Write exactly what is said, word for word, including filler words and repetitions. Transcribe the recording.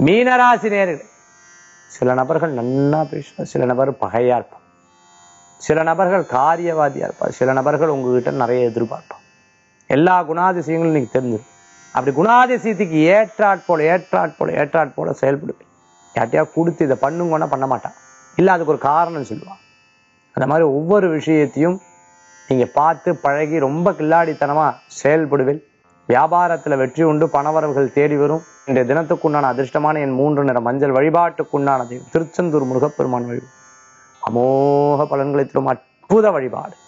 மீனராசி நேயர்களே, சில நபர்கள் நன்னா பேசுவார், சில நபர் பகையா இருப்பார், சில நபர்கள் காரியவாதியா இருப்பார், சில நபர்கள் உங்ககிட்ட நிறைய எதிர்பார்ப்பார். எல்லா குணாதிசயங்களும் இன்னைக்கு தெரிஞ்சிடும். அப்படி குணாதிசயத்துக்கு ஏற்றாற் போல ஏற்றாற் போல ஏற்றாற் போல செயல்படுவேன். யார்ட்டையா கொடுத்து இதை பண்ணுங்கன்னா பண்ண மாட்டான், இல்லை அதுக்கு ஒரு காரணம் சொல்லுவான். அந்த மாதிரி ஒவ்வொரு விஷயத்தையும் நீங்க பார்த்து பழகி ரொம்ப கில்லாடித்தனமா செயல்படுவேன். வியாபாரத்துல வெற்றி உண்டு, பணவரவுகள் தேடி வரும். இன்றைய தினத்துக்குண்டான அதிர்ஷ்டமான என் மூன்று நிற மஞ்சள். வழிபாட்டுக்குண்டான தெய்வம் திருச்செந்தூர் முருகப்பெருமான் வழிபாடு அமோக பலன்களை தரும் அற்புத வழிபாடு.